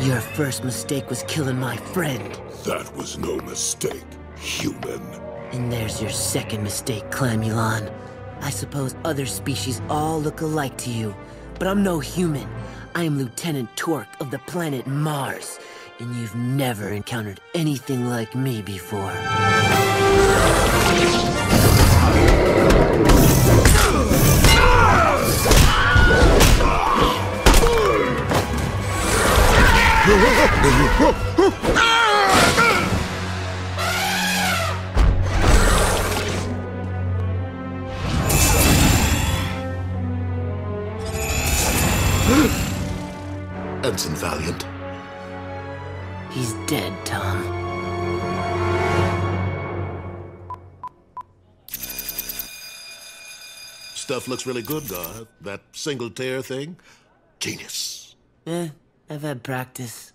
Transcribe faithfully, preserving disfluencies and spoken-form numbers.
Your first mistake was killing my friend. That was no mistake, human. And there's your second mistake, Clamulon. I suppose other species all look alike to you, but I'm no human. I am Lieutenant Torque of the planet Mars, and you've never encountered anything like me before. Ensign Valiant. He's dead, Tom. Stuff looks really good, Garth. That single tear thing, genius. Eh, I've had practice.